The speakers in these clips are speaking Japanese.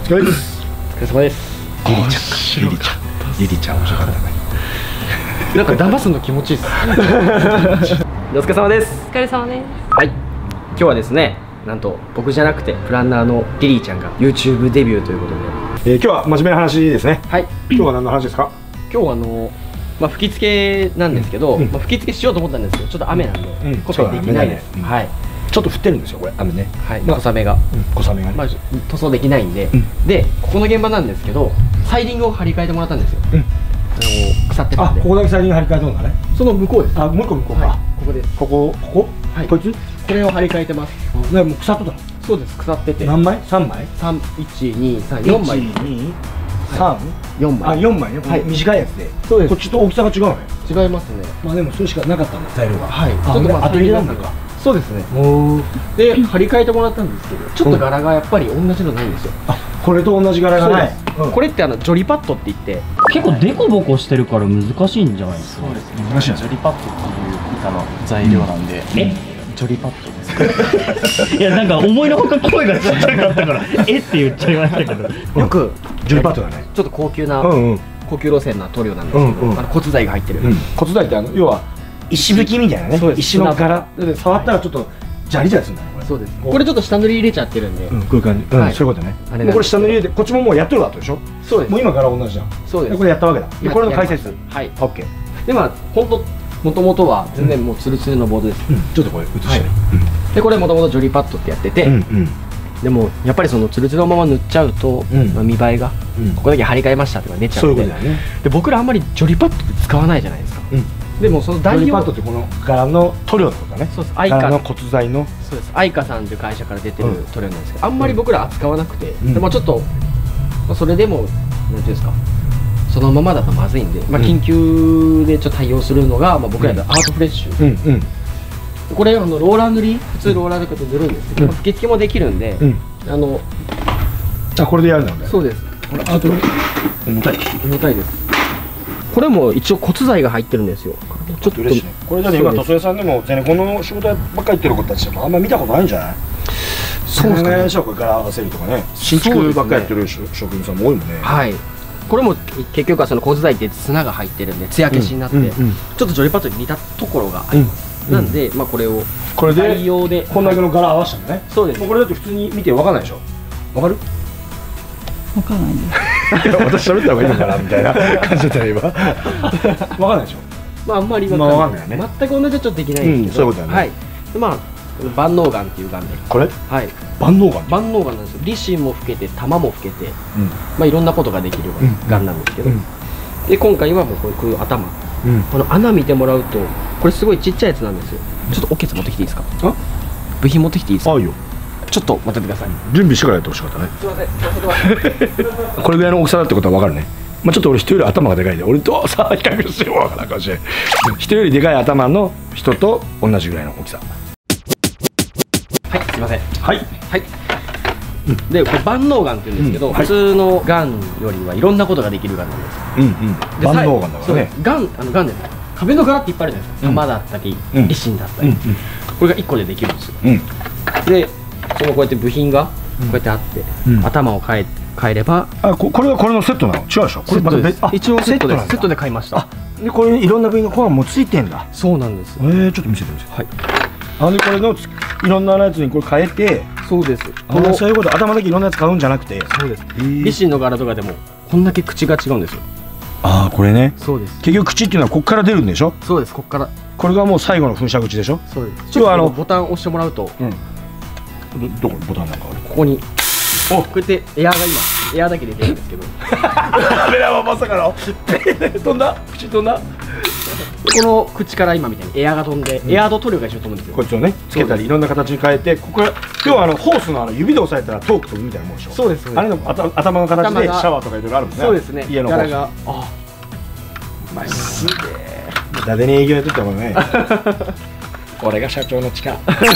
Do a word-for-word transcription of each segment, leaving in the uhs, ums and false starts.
疲れ様です。リリちゃん、リリちゃん、リリちゃん面白かったね。なんか騙すの気持ちいいっす。お疲れ様です。 お疲れ様です。 はい。今日はですね、なんと僕じゃなくてプランナーのリリーちゃんが YouTube デビューということで、えー、今日は真面目な話ですね。はい。今日は何の話ですか？今日はあのまあ吹き付けなんですけど、うん、まあ吹き付けしようと思ったんですけど、ちょっと雨なんで、うん、今回できないです。うん、はい。ちょっと降ってるんですよこれ雨ね。はい。小雨が、小雨がね。まあ塗装できないんで、でここの現場なんですけど、サイディングを張り替えてもらったんですよ。あの腐ってたんで。あ、ここだけサイディング張り替えたのかね。その向こうです。あ、もう一個向こうか。ここです。ここここ。はい。こいつ？これを張り替えてます。ね、もう腐ってたの？そうです。腐ってて。何枚？三枚？三、一、二、三、四枚。一、二、三、四枚。あ、四枚ね。はい。短いやつで。そうです。こっちと大きさが違うね。違いますね。まあでもそれしかなかったんだ材料が。はい。ちょっとまあ後入れなんだか。そうですね。で張り替えてもらったんですけど、ちょっと柄がやっぱり同じのないんですよ。あ、これと同じ柄がない。これってあのジョリパッドって言って結構デコボコしてるから難しいんじゃないですか。 そうですね。難しい。ジョリパッドっていう板の材料なんで。え？ジョリパッドです。 いやなんか思いのほか声がちっちゃかったからえって言っちゃいましたけど。 よくジョリパッドだね。ちょっと高級な高級路線な塗料なんですけど、あの骨材が入ってる。骨材ってあの要は石吹きみたいなね、石の柄で触ったらちょっとジャリジャリするんだね。これそうです。これちょっと下塗り入れちゃってるんで、こういう感じ。うん、そういうことね。これ下塗り入れて、こっちももうやってるわけでしょ。そうです。もう今柄同じじゃん。そうです。これやったわけだ。でこれの解説。はい。オッケー。でまあ本当もともとは全然もうツルツルのボードです。ちょっとこれ映して。でこれもともとジョリパッドってやってて、でもやっぱりそのツルツルのまま塗っちゃうと見栄えがここだけ張り替えましたとか出ちゃうんで、で僕らあんまりジョリパッドって使わないじゃないですか。でもその代用ジョリパッドってこの柄の塗料のことだね。そうです。柄の骨材の。そうです。アイカさんという会社から出てる塗料なんですけど、あんまり僕ら扱わなくて、でもちょっとそれでもなんていうんですか、そのままだとまずいんで、まあ緊急でちょっと対応するのがまあ僕らのアートフレッシュ。これあのローラー塗り、普通ローラーでこうやって塗るんですけど、吹き付けもできるんで、あのあこれでやるんだね。そうです。これアート重たい。重たいです。これも一応骨材が入ってるんですよ。ちょっと嬉しいね。これだって今塗装屋さんでも全然この仕事ばっかり行ってる子たちもあんま見たことないんじゃない？そうですね。これ柄合わせるとかね。新築ばっかりやってる職人さんも多いもんね。はい。これも結局はその骨材って砂が入ってるんで艶消しになって、ちょっとジョリパッドに似たところがあります。なんでまあこれをこれで代用でこんだけの柄合わせたのね。そうです。これだって普通に見てわかんないでしょ。わかる？ わかんないです。 私喋った方がいいのかなみたいな感じだったら今。わかんないでしょ。まああんまりわかんないね。全く同じはちょっとできないんですけど。そういうことだね。はい。まあ万能ガンっていうガンで。これ？はい。万能ガン。万能ガンなんですよ。利芯も吹けて弾も吹けて、まあいろんなことができるガンなんですけど。で今回はもうこういう頭。この穴見てもらうとこれすごいちっちゃいやつなんですよ。ちょっとオケツ持ってきていいですか？あ？部品持ってきていいですか？あいいよ。ちょっと待っててください。準備してからやってほしかったね。すみません。これぐらいの大きさだってことは分かるね。まあちょっと俺人より頭がでかいで、俺とさあ比較しても分からないかもしれない。人よりでかい頭の人と同じぐらいの大きさ。はい、すみません。はいはい。でこれ万能ガンって言うんですけど、普通のガンよりはいろんなことができるガンなんです。うんうん。万能ガンだからね。ガンあのガンで壁の柄っていっぱいあるじゃないですか。玉だったり、リシンだったり、これがいっこでできるんですよ。でそのこうやって部品がこうやってあって、頭を変え変えれば、あここれはこれのセットなの？違うでしょ。これまた別、一応セットです。セットで買いました。でこれいろんな部品がこうもうついてんだ。そうなんです。ええちょっと見せてみて。はい。あでこれのいろんなやつにこれ変えて、そうです。このそういうこと頭だけいろんなやつ買うんじゃなくて、そうです。リシンの柄とかでもこんだけ口が違うんですよ。ああこれね。そうです。結局口っていうのはここから出るんでしょ。そうです。ここから。これがもう最後の噴射口でしょ。そうです。ちょっとあのボタン押してもらうと。どこにボタンなんかある？ここにおこうやってエアーが今エアーだけ出てるんですけどカメラはまさかの飛んだ口飛んだこの口から今みたいにエアーが飛んで、エアーと塗料が一緒に飛ぶんですよ。こいつをねつけたりいろんな形に変えて、ここ要はあのホースのあの指で押さえたらトーク飛ぶみたいなもんでしょ。そうです。あれの頭の形でシャワーとかいろいろあるもんね。そうですね。家の柄があまあすげえ伊達に営業やってたもんね。これが社長の力。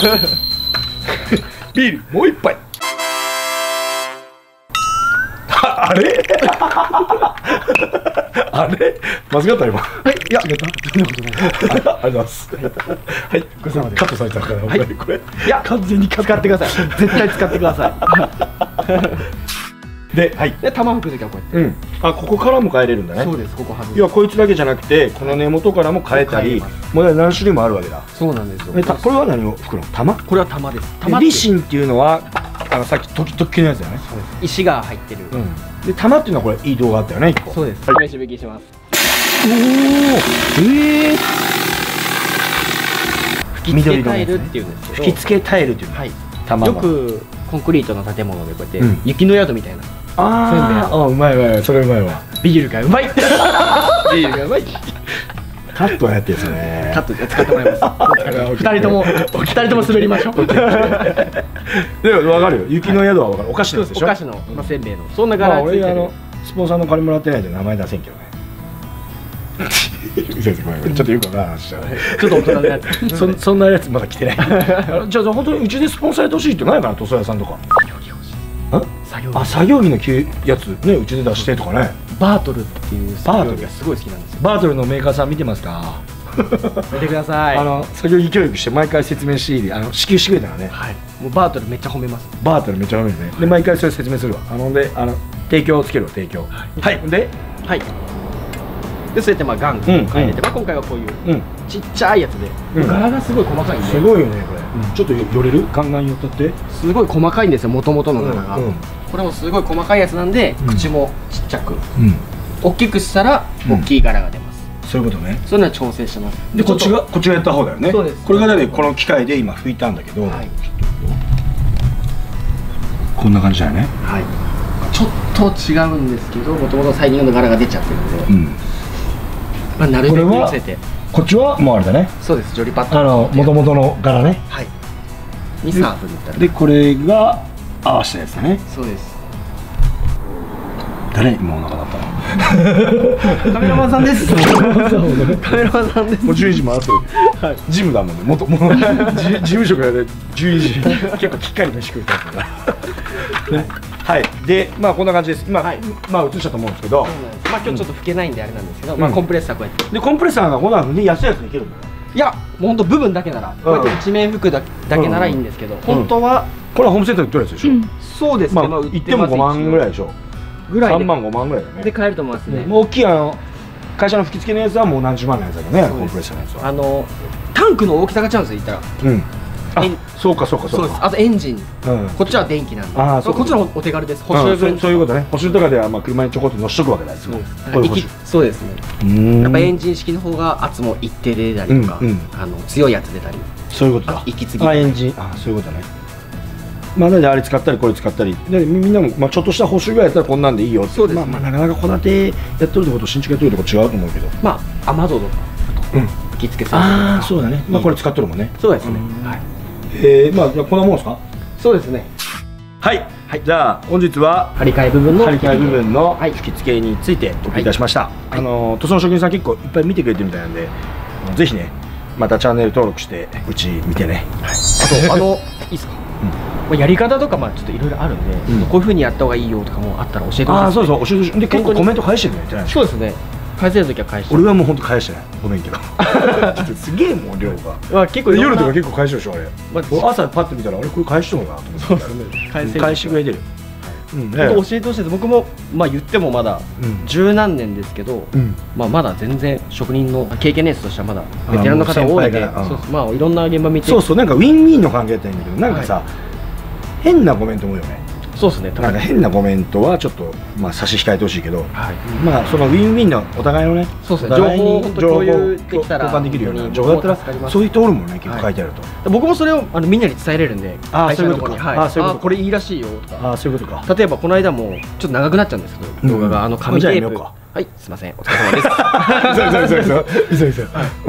ビールもう一杯。あれあれ間違った今。はいいやそんなことない。ありがとうございます。はいごちそうさまです。カットされたからはいこれいや完全に使ってください。絶対使ってください。 で、はい、で玉吹く時はこうやって、うん、あここからも変えれるんだね。そうです。ここ外す。いやこいつだけじゃなくてこの根元からも変えたり、もう何種類もあるわけだ。そうなんですよ。えこれは何を吹くの？玉？これは玉です。玉。リシンっていうのはあのさっき時々のやつだよね。石が入ってる。で玉っていうのはこれいい動画あったよね。そうです。試し吹きします。おお、ええ。吹き付けタイルっていうんですけど。吹き付けタイルっていうの。はい。玉。よくコンクリートの建物でこうやって雪の宿みたいな。ああ、うまいうまい、それうまいわ。ビールがうまい。ビールがうまい。カットはやってるんですね。カットで使ってもらいます。二人とも二人とも滑りましょう。でもわかるよ。雪の宿はわかる。お菓子のでしょ。お菓子のまあせんべいの。そんな柄ついてる。俺あのスポンサーの金もらってないんで名前出せんけどね。先生ごめんごめん。ちょっとよくわからん話した。ちょっと大人のやつ。そそんなやつまだ来てない。じゃあ本当にうちでスポンサーやってほしいってないかな、塗装屋さんとか。あ、作業着のやつね、うちで出してとかね。バートルっていう作業着がすごい好きなんですよ。バートルのメーカーさん見てますか？見てください。あの作業着教育して毎回説明していい、あの支給してくれたらね。はい。もうバートルめっちゃ褒めます。バートルめっちゃ褒めるね。で毎回それ説明するわ。あのであの提供をつけるわ、提供。はい。で、はい。でそうやってまあガンガン変えて、まあ今回はこういうちっちゃいやつで柄がすごい細かいんで。すごいよねこれ。ちょっと寄れる？ガンガン寄ったって。すごい細かいんですよ、元々の柄が。これもすごい細かいやつなんで、口もちっちゃく、大きくしたら大きい柄が出ます。そういうことね。そういうのは調整してます。でこっちがこっちがやった方だよね。そうです。これがねこの機械で今拭いたんだけど、こんな感じだよね。はい。ちょっと違うんですけど、もともとサイディングの柄が出ちゃってるんで、まあなるべく寄せて。こっちはもうあれだね。そうです。ジョリパッド。あの元々の柄ね。はい。にサーフ塗ったり。でこれが合わせたやつだね。そうです。誰今お腹だったの？カメラマンさんです。カメラマンさんです。もうじゅうにじ回ってる。ジムだもんね。元もう事務所からでじゅうにじ結構きっかり飯食いたいから。はい。でまあこんな感じです。今まあ映したと思うんですけど、まあ今日ちょっと拭けないんであれなんですけど、まあコンプレッサーこうやって。でコンプレッサーがこんなふうに安いやつでいけるんだよ。いやもうほんと部分だけならこうやって一面拭くだけならいいんですけど、本当はこれはホームセンターで売ってるやつでしょ。そうですね。まあ売ってもごまんぐらいでしょ。ぐらいでさんまんごまんぐらいだね。で買えると思いますね。もう大きいあの会社の吹き付けのやつはもう何十万のやつだけどね、コンプレッサーのやつは。あのタンクの大きさが違うんですよ、言ったら。うん。あ、そうかそうかそうか。あとエンジン、こっちは電気なんで、ああこっちのお手軽です。補修分。そういうことね。補修とかではまあ車にちょこっと乗せとくわけだ。そうです。そうですね。やっぱエンジン式の方が圧も一定で出たりとか、あの強いやつ出たり。そういうことだ。息継ぎ。あ、エンジン、あ、そういうことね。まあなのであれ使ったりこれ使ったり、でみんなもまあちょっとした補修ぐらいやったらこんなんでいいよ。そうです。まあまあなかなか戸建てやっとるとこと新築やっとるとこ違うと思うけど、まあ雨戸とか吹き付けさ。ああそうだね。まあこれ使っとるもんね。そうですね。はい。ええまあじゃあこんなもんですか。そうですね。はい。じゃあ本日は張り替え部分の張り替え部分の吹き付けについてお聞きいたしました。あの塗装の職人さん結構いっぱい見てくれてるみたいなんで、ぜひねまたチャンネル登録してうち見てね。あとあのいいですか。やり方とかまあちょっといろいろあるんで、こういうふうにやった方がいいよとかもあったら教えてほしい。ああそうそう教えてほしい。で結構コメント返してくれてない。そうですね。返せる時は返して。俺はもう本当返してない。ごめんけど。すげえもん量が。結構夜とか結構返してるでしょあれ。朝パッと見たらあれこれ返してもなと思って。そうですね。返せる。返してくれてる。教えてほしいです。僕もまあ言ってもまだ十何年ですけど、まあまだ全然職人の経験年数としてはまだベテランの方が多いんで、まあいろんな現場見て。そうそうなんかウィンウィンの関係だったらいいんだけど、なんかさ。変なコメントも多いよね。そうですね。なんか変なコメントはちょっとまあ差し控えてほしいけど、まあそのウィンウィンのお互いのね、そうですね。情報を共有できたら交換できるような情報だったらそういうところもね結構書いてあると。僕もそれをあのみんなに伝えれるんで、あそういうことか。あそういうこと。これいいらしいよとか。あそういうことか。例えばこの間もちょっと長くなっちゃうんですけど動画があの紙テープ。はい、すみません、お疲れ様です。そうそうそうそう。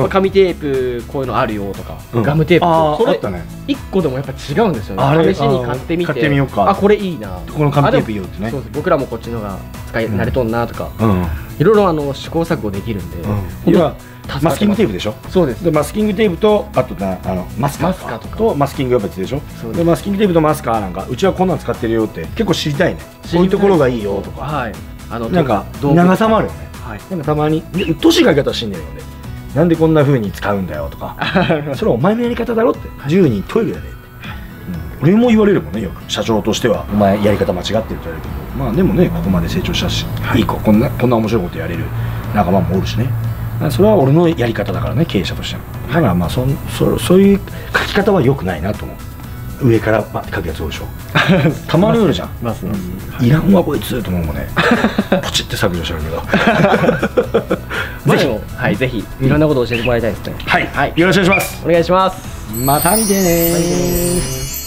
紙テープこういうのあるよとか、ガムテープ。それ一個でもやっぱ違うんですよね。試しに買ってみて、買ってみようか。あ、これいいな。この紙テープいいよってね。そうです。僕らもこっちのが使い慣れとんなとか、いろいろあの試行錯誤できるんで。今マスキングテープでしょ。そうです。でマスキングテープとあとなあのマスカーとマスキングが別でしょ。でマスキングテープとマスカーなんかうちはこんなん使ってるよって結構知りたいね。こういうところがいいよとか。はい。あのなんか長さもあるよね。なんかたまにうっとうしい書き方してんだよね。なんでこんな風に使うんだよとか。それはお前のやり方だろって。十人トイレだねって。 俺も言われるもんね、よく社長としてはお前やり方間違ってるって言われるけど、まあでもねここまで成長したし、いい子、こんなこんな面白いことやれる仲間もおるしね。それは俺のやり方だからね、経営者としては。だからまあ そ, そ, そういう書き方は良くないなと思う。上からバッて書くやつ多いでしょたまにあるじゃん、ますますいらんわこいつと思うもんねポチって削除しちゃうけどぜひ、はい、ぜひいろんなことを教えてもらいたいですね。 はい、はい、よろしくお願いします。 お願いします。 また見てねー。